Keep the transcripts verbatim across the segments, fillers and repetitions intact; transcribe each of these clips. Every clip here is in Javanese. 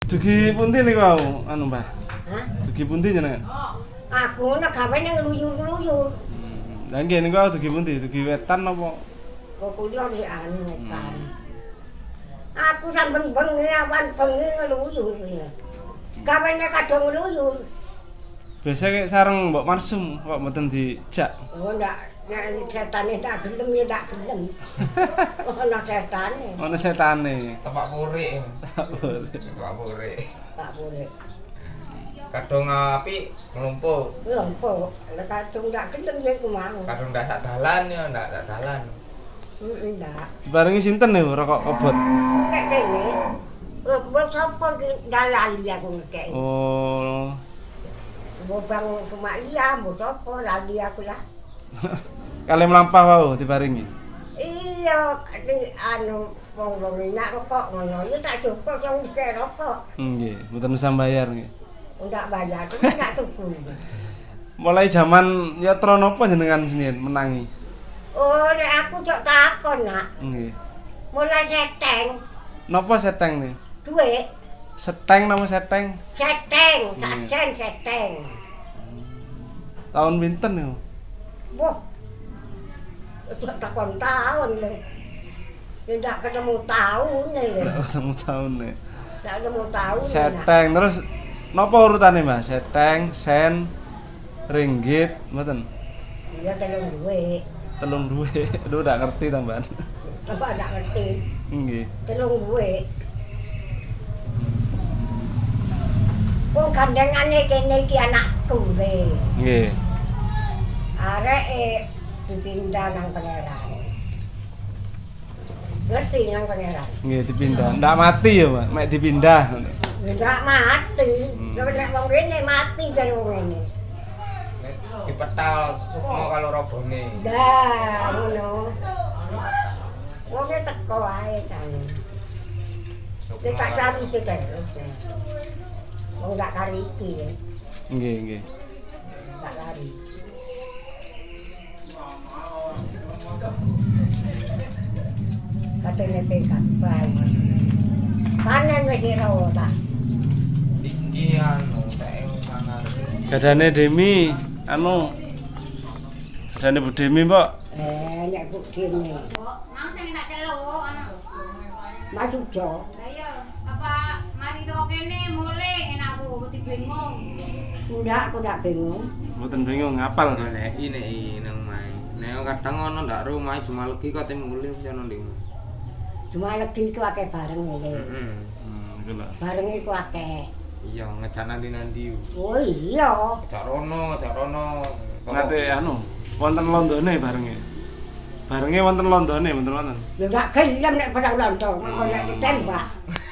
Dugi pundi niku wau anu Mbah? Hah? Dugi pundi jenengan? Aku nek gawene ngluyur-ngluyur. Lah nggih niku wau dugi pundi? Dugi wetan napa? Kok kuliah di anu wetan. Aku sampun bengi awan bengi ngluyur. Gawene kadung ngluyur. Biasa sareng Mbok Marsum kok mboten dijak. Oh ndak nek setane tak gelem ya tak gelem. Ono setane. Ono setane. Tepak purik. Tak boleh. Tepak purik. Tak boleh. Kadung api nglumpuh. Lompo, lek kadung ndak gelem ya ku mau. Kadung ndak sak dalan ya ndak sak dalan. Heeh ndak. Barengi sinten niku rokok kobot? Kek kene. Oh, mbok sapa ki dalali aku ngekek. Oh. Mbok bang cuma iya, mbok sapa lali aku lah. Kali mlampah wau diparingi. Iya, di anu wong-wong enak rokok ngono, ya tak cukup sing dikek rokok. Nggih, mboten usah bayar nggih. Ndak bayar, tak tuku. Mulai zaman yatra napa jenengan senian menangi? Oh, nek aku cok takon, Nak. Nggih. Mulai seteng, Napa seteng nih? duit, Seteng nama seteng. seteng, sak Hmm. sen seteng. Tahun pinten niku? Wah. Cok takon tahun le. Tidak ketemu tahun le. Ketemu tahun nih. Tidak ketemu tahun. Seteng terus napa urutane Mas? Seteng, sen, ringgit, mboten. Iya telung duit. Telung duwe. Aduh ndak ngerti tambahan. Apa ndak ngerti? Nggih. Telung duit. Wong kandhangane kene iki anakku le. Nggih. Areke dipindah nang pangeran. Ngerti nang pangeran. Nggih dipindah. Ndak mati ya, Pak. Mek dipindah ngono. Ndak mati. Hmm. Nek wong rene mati jare wong rene. Dipetal sukma karo robone. Dah ngono. Wonge teko ae kan. Nek tak cari sik terus. Wong gak kari iki ya. Nggih, nggih. Tak kari. Katene pekat bae. Panen wis ora ora. Iki anu tek sangar. Gadane Demi anu. Gadane Bu Demi, Mbok. Eh nek buk kene. Nang sing tak celuk ana. Maju jo. Lah iya, apa mari ro kene mulih ngene aku mesti bingung. Ndak aku ndak bingung. Mboten bingung ngapal to. Golek nek nang mai. Nek kadang ono ndak ro mai cuma legi kok tem mulih ono ndi. Cuma legi iku akeh bareng ngene. Heeh. Hmm, iku lho. Bareng iku akeh. Iya ngejak nanti-nanti. Oh iya. Ngejak rono, ngejak rono. Nate anu, wonten londone barenge. Barenge wonten londone, wonten wonten. Ya ndak gelem nek perang lontong, kok nek ditembak.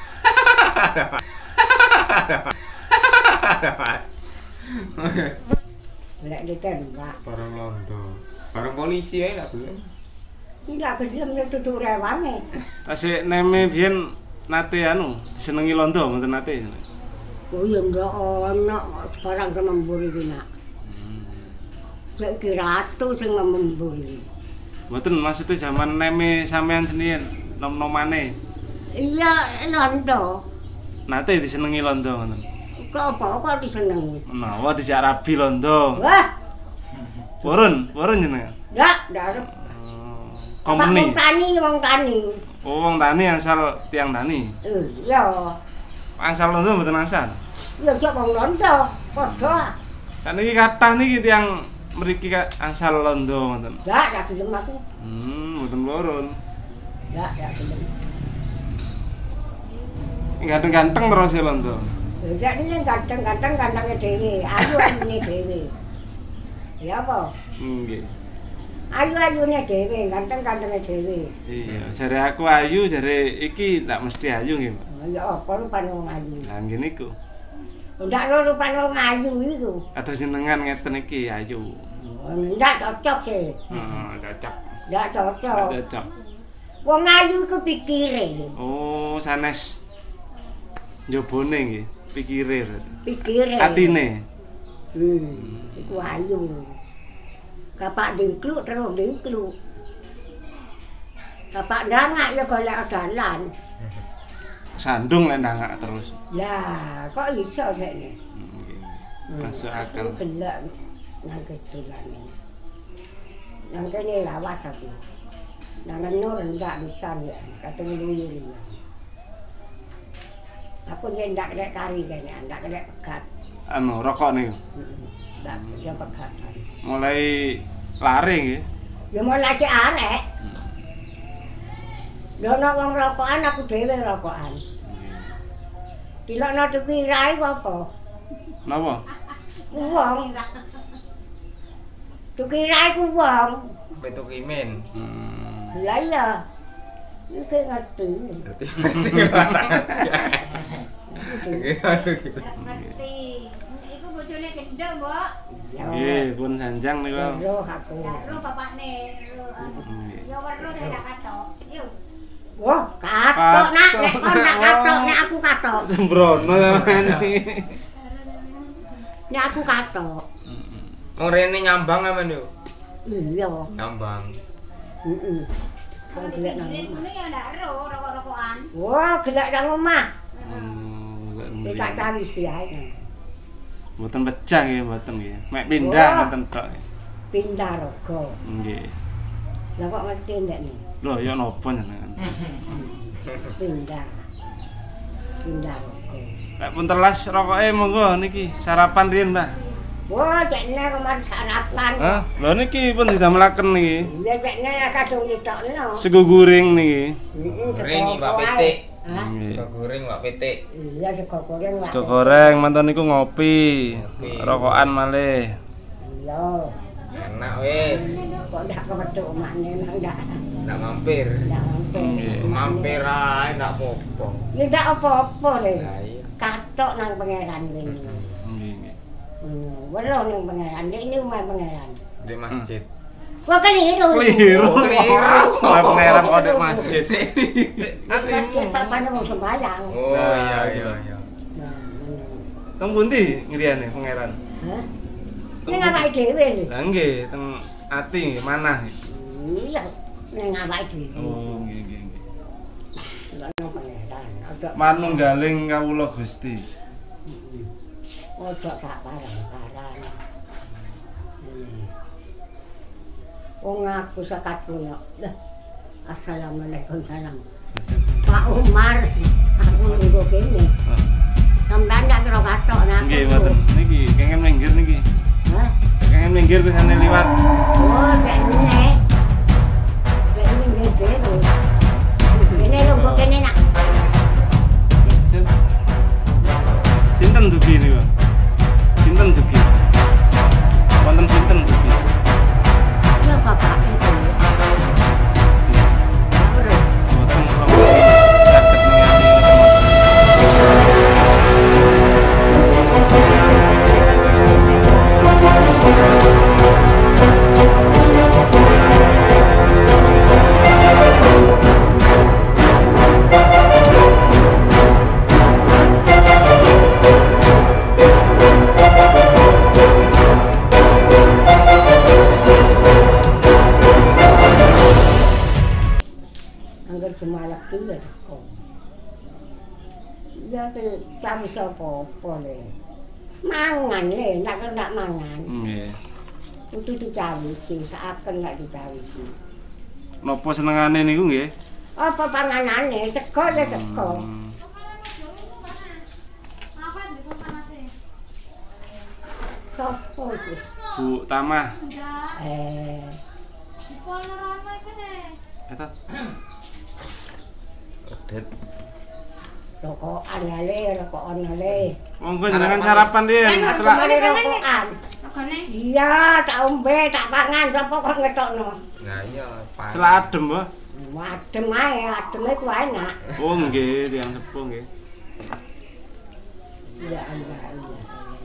Nek ditembak. Barang londo. Barang polisi ae gak gelem. Ndak gelem nek tutuk rewange. Tasik neme biyen nate anu, disenengi londo mboten nate. Oh ya ndak ono barang kemembur iki nak. Nek ki ratu sing ngembur iki. Mboten maksudnya zaman neme sampean senian nom-nomane. Iya, londo. Nate disenengi londo ngoten. Kok apa-apa disenengi. Menawa dijak rabi londo. Wah, Purun, purun jenengan. ndak, ndak arep. Company. Wong tani, wong tani. Oh, wong tani asal tiang tani. Eh, iya. Asal londo mboten asal. Ya cok wong londo, padha. Saniki kathah niki tiang mriki ka asal londo ngoten. Ndak, ndak gelem aku. Hmm, mboten purun. Ndak, ndak gelem. Ganteng-ganteng terus ya londo. Ya ini ganteng-ganteng gantengnya dhewe, ayu-ayune dhewe. Ya apa? Nggih. Ayu-ayune dhewe, ganteng-gantengnya dhewe. Iya, jare aku ayu, jare iki ndak mesti ayu nggih, Mbak. Ya apa rupane wong ayu. Lah nggih niku. Ndak lho rupane wong ayu iku. Atus jenengan ngeten iki ayu. Ndak cocok sih. Heeh, cocok. Ndak cocok. Ndak cocok. Wong ayu iku pikire. Oh, sanes njobone nggih, pikire. Pikire. Atine. Hmm, iku ayu. Kapak dingkluk terus dingkluk. Kapak ndangak ya golek dalan. sandung lek ndangak terus. Lah, kok iso sakne? Nggih. Masuk akal. Gelak nang kedulane. Nang kene lawas aku. Nang nur ndak bisa ya, katanya luwih. Aku yen ndak kena kari kene, ndak kena pegat. Anu rokok niku. Ndak bisa pegat. Mulai lari nggih. Ya mulai sik arek. Lha nek wong rokokan aku dhewe rokokan. Dilokno tuku rai apa? Napa? Wong. Tuku rai ku wong. Betul kimen. Hmm. Lah iya. Iki ngerti. Ngerti. Ngerti. Iku bojone gendeng, Mbok. Nggih, pun sanjang niku. Roh aku. Ya, ro bapakne. Ya weruh saya ndak katok. Yuk. Wah, katok nak, nek kon ndak katok, nek aku katok. Sembrono sampean. Nek aku katok. Wong rene nyambang amen yo. Iya. Nyambang. Heeh. Wong gelek nang Duit omah. ngono ya ndak ro rokok-rokokan. Wah, gelek nang omah. Oh, enggak Kita cari si ae. mboten pecah nggih, mboten nggih. Mek pindah Wah. ngoten tok. Pindah rogo. Nggih. Lah kok ngerti ndak nih? Lho, ya napa jenengan? Pindah. Pindah rogo. Lek pun telas rokoke monggo niki sarapan riyen, Mbah. Wah, cekne kemarin sarapan. Hah? Lho niki pun didamelaken niki. Iya, cekne kadung ditokno. Sego goreng niki. Heeh, Goreng Mbak Pitik. Hah? Nggih. Sego goreng Mbak Pitik. Iya, sego goreng. Wak. Sego goreng mantan niku ngopi. Ngopi. Rokokan malih. Iya. Enak wis. Kok ndak kewedhuk omahne ndak. Ndak mampir. Ndak mampir. Nggih. Mampir ae ndak apa-apa. Ya ndak apa-apa le. Lah iya. Katok nang pangeran kene. Nggih, nggih. Hmm, weruh nang pangeran. Ini omah pangeran. Di masjid. Kok keliru. Keliru. Oh, keliru. Lah pangeran kode masjid. Masjid tak pandang wong sembayang. Oh iya iya iya. Nah, Teng pundi ngriyane pangeran? hah? Ning awake dhewe lho. Lah nggih, teng ati nggih, manah. Iya, ning awake dhewe. Oh, nggih nggih nggih. Lah nang pangeran. Ojo Manunggaling kawula Gusti. ojo sak parang-parang. Hmm. Wong aku sekat kuno. Lah. Assalamualaikum salam. Pak Umar, aku nunggu kene. Sampeyan ndak kira katok nak. Nggih, mboten. Niki kengen minggir niki. Hah? Kengen minggir kesane liwat. Oh, cek ngene. Cek ngene dhewe. Kene nunggu kene nak. Sinten dugi niku? Sinten dugi? Wonten sinten dugi? Ya bapak itu. Mboten kula saged ningali Angger semalak ki ya teko. Ya te cam sapa-apa le. Mangan le, ndak ndak mangan. nggih. Kudu dicawisi, saaken lek dicawisi. Napa senengane niku nggih? Apa panganane? Sego ya sego. Hmm. Apa di panase? Sopo iki? Bu Tamah. Enggak. Eh, Di polorono iku sih. Eta Odet. rokokan ale, rokokan ale. monggo jenengan sarapan riyen. Enak Selak. cuma rokokan. Regane Iya, tak ombe, tak pangan, sapa kok ngetokno. Nah iya, Pak. Selak adem, Mbah. Adem ae, ademe ku enak. Oh nggih, tiyang sepuh nggih. Iya, iya, iya.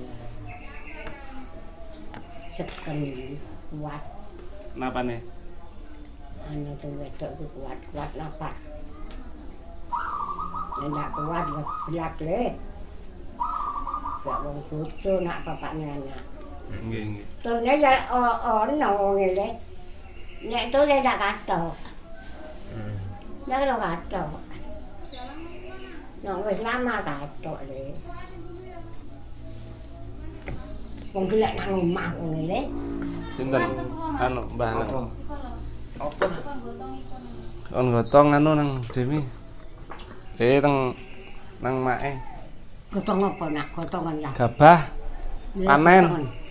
Seken kuat, Napane? anu tuh wedok ku kuat, kuat napas. Nek kuat ya belak le. Gak wong bojo nak bapakne anak. Nggih, nggih. Tune ya ono wong ngene. Nek tune tak katok. Hmm. Nek lo katok. Yang wis lama katok le. Wong gelek nang omah ngene le. Sinten? Anu Mbah Nang. Apa? On gotong anu nang Demi. Eh teng nang mae. Gotong apa nak gotongan lah. Gabah Lah, panen. gotongan.